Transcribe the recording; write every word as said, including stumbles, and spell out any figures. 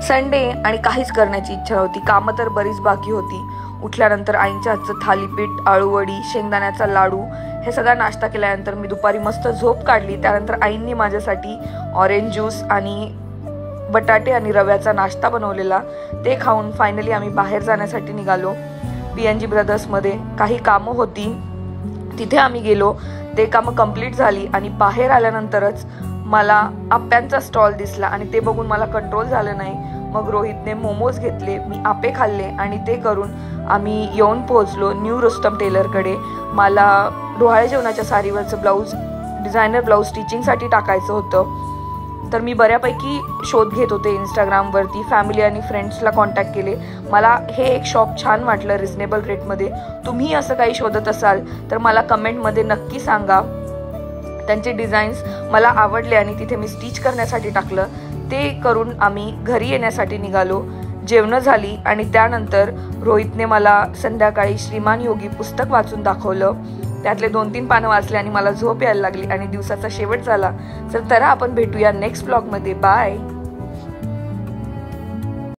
Sunday आणि काहीच करण्याची इच्छा नव्हती. कामं तर बरीच बाकी होती. उठल्यानंतर आईंच्या हातचं थालीपीठ, आळूवडी, शेंगदाण्याचा लाडू हे सगळा नाश्ता केल्यानंतर मी दुपारी मस्त झोप काढली. त्यानंतर आईंनी माझ्यासाठी ऑरेंज ज्यूस आणि बटाटे आणि रव्याचा नाश्ता बनवलेला, ते खाऊन फायनली आम्ही बाहेर जाण्यासाठी निघालो. पी एन जी ब्रदर्समध्ये काही कामं होती, तिथे आम्ही गेलो. ते कामं कंप्लीट झाली आणि बाहेर आल्यानंतरच मला आप्यांचा स्टॉल दिसला आणि ते बघून मला कंट्रोल झालं नाही. मग रोहितने मोमोज घेतले, मी आपे खाल्ले आणि ते करून आम्ही येऊन पोहोचलो न्यू रुस्तम टेलरकडे. मला डोहाळे जेवणाच्या साडीवरचं ब्लाऊज, डिझायनर ब्लाऊज स्टिचिंगसाठी टाकायचं होतं. तर मी बऱ्यापैकी शोध घेत होते इंस्टाग्रामवरती. फॅमिली आणि फ्रेंड्सला कॉन्टॅक्ट केले. मला हे एक शॉप छान वाटलं रिजनेबल रेटमध्ये. तुम्ही असं काही शोधत असाल तर मला कमेंटमध्ये नक्की सांगा. त्यांचे डिझाईन्स मला आवडले आणि तिथे मी स्टिच करण्यासाठी टाकलं. ते करून आम्ही घरी येण्यासाठी निघालो. जेवणं झाली आणि त्यानंतर रोहितने मला संध्याकाळी श्रीमान योगी पुस्तक वाचून दाखवलं. त्यातले दोन तीन पानं वाचले आणि मला झोप यायला लागली आणि दिवसाचा शेवट झाला. तर तर आपण भेटूया नेक्स्ट ब्लॉगमध्ये. बाय.